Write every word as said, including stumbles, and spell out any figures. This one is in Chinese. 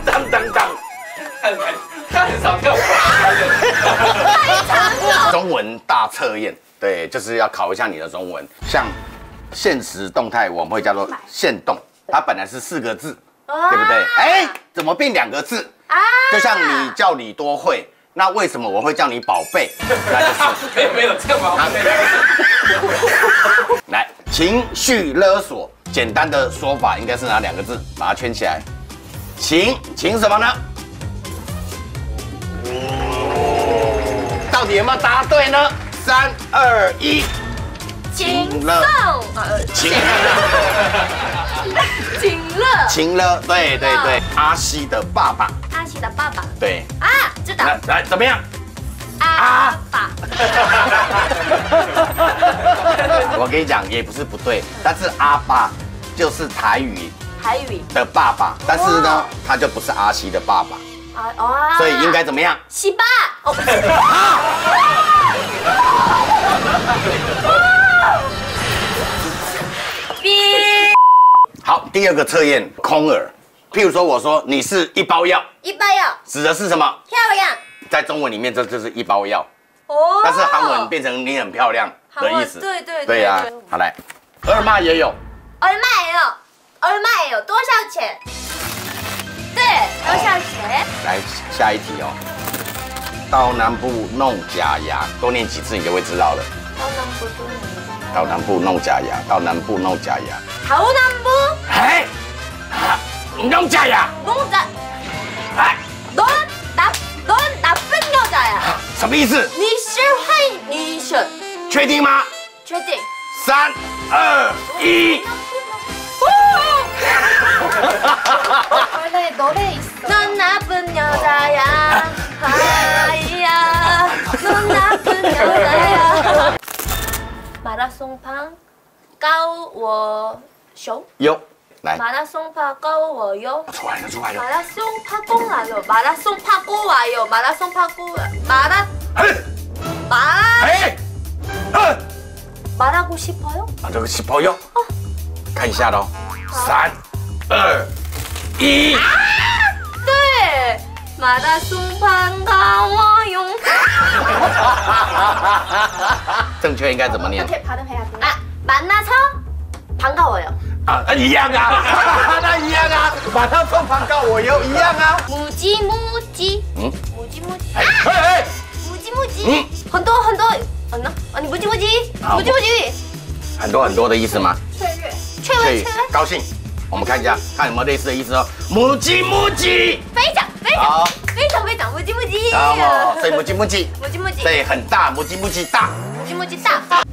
当当当。 他很少看我太长了。 中文大测验，对，就是要考一下你的中文。像现实动态，我们会叫做现动，它本来是四个字，对不对？哎，怎么变两个字？ 啊， 就像你叫李多慧，那为什么我会叫你宝贝？那就是没有没有这么好。 来情绪勒索，简单的说法应该是哪两个字？把它圈起来。情情什么呢？到底有没有答对呢？三二一， 情了颂， 情情乐， 情了，对对对，阿西的爸爸， 阿喜的爸爸对， 啊，知道来来怎么样？ 阿爸， 我跟你讲，也不是不对，但是阿爸就是台语台语的爸爸，但是呢，他就不是阿西的爸爸， 啊哦， 所以应该怎么样？ 西爸哦，哔， 好，第二个测验空耳，譬如说我说你是一包药， 一包药指的是什么？ 漂亮在中文里面这就是一包药， 哦， 但是韩文变成你很漂亮的意思。 韩文对对对对呀对， 好来，二妈也有， 얼마예요？얼마예요？多少钱？对，多少钱？ 来下一题哦。到南部弄假牙，多念几次你就会知道了。 到南部多少？ 到南部弄假牙，到南部弄假牙。 好南部哎，啊弄假牙， 弄的， 哎， 넌나넌나쁜여자야。 什么意思？ 你是坏女生， 确定吗？ 确定？ 三二一。 원래 노래 있어. 넌 나쁜 여자야. 하이야. 넌 나쁜 여자야. 마라송팡 까워熊有，来， 마라송파 까워요. 出来了，出来了。 마라송파 꼭 와요. 마라송파 꼭 와요. 마라송파 꼭 마라 哎， 마 哎，二， 말하고 싶어요? 啊，这个是朋友，看一下喽，三二一。 네. 마라송팡 까워요. 正确应该怎么念？ 어떻게 발음해야 돼? 아, 만나서 반가워요. 啊，一样啊，那一样啊，马上送广告我有一样啊。 무지무지. 응? 무지무지. 哎哎， 무지무지. 응? 很多很多 언나? 아니 무지무지. 아, 무지무지. 很多很多的意思吗？ 최외. 可 최외 以 최외. 高兴。我们看一下，看有没有类似的意思哦。母鸡母鸡， 非常非好常非常非常 무지무지. 然后所以母鸡母鸡， 무지무지. 对，很大，母鸡母鸡大。 무지무지 大。